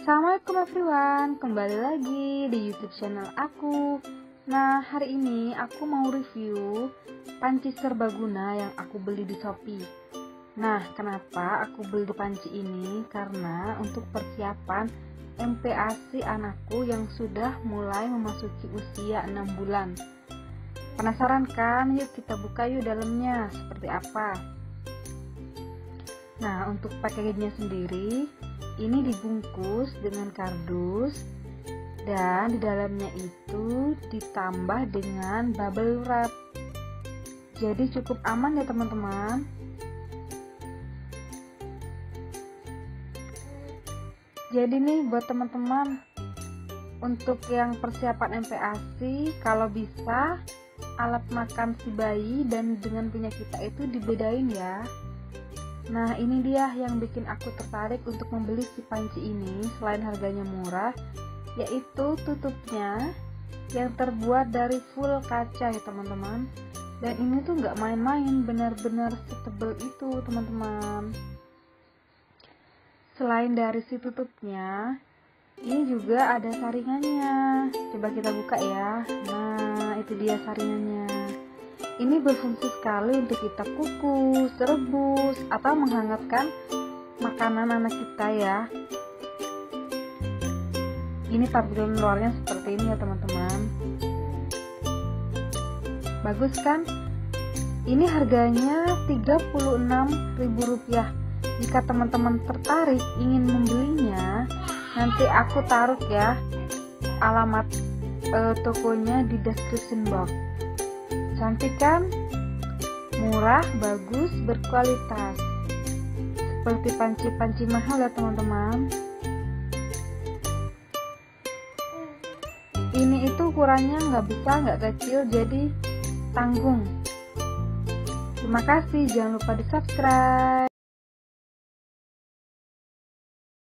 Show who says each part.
Speaker 1: Assalamualaikum everyone, kembali lagi di YouTube channel aku. Nah, hari ini aku mau review panci serbaguna yang aku beli di Shopee. Nah, kenapa aku beli panci ini? Karena untuk persiapan MPASI anakku yang sudah mulai memasuki usia 6 bulan. Penasaran kan? Yuk kita buka yuk dalamnya seperti apa. Nah, untuk packagingnya sendiri ini dibungkus dengan kardus dan di dalamnya itu ditambah dengan bubble wrap. Jadi cukup aman ya teman-teman. Jadi nih buat teman-teman untuk yang persiapan MPASI, kalau bisa alat makan si bayi dan dengan punya kita itu dibedain ya. Nah, ini dia yang bikin aku tertarik untuk membeli si panci ini. Selain harganya murah, yaitu tutupnya yang terbuat dari full kaca ya teman-teman. Dan ini tuh nggak main-main, benar-benar setebal itu teman-teman. Selain dari si tutupnya, ini juga ada saringannya. Coba kita buka ya. Nah, itu dia saringannya. Ini berfungsi sekali untuk kita kukus, rebus, atau menghangatkan makanan anak kita ya. Ini tampilan luarnya seperti ini ya teman-teman. Bagus kan? Ini harganya Rp36.000. Jika teman-teman tertarik ingin membelinya, nanti aku taruh ya alamat tokonya di description box. Cantik kan? Murah, bagus, berkualitas. Seperti panci-panci mahal ya teman-teman. Ini itu ukurannya nggak besar, nggak kecil, jadi tanggung. Terima kasih, jangan lupa di subscribe.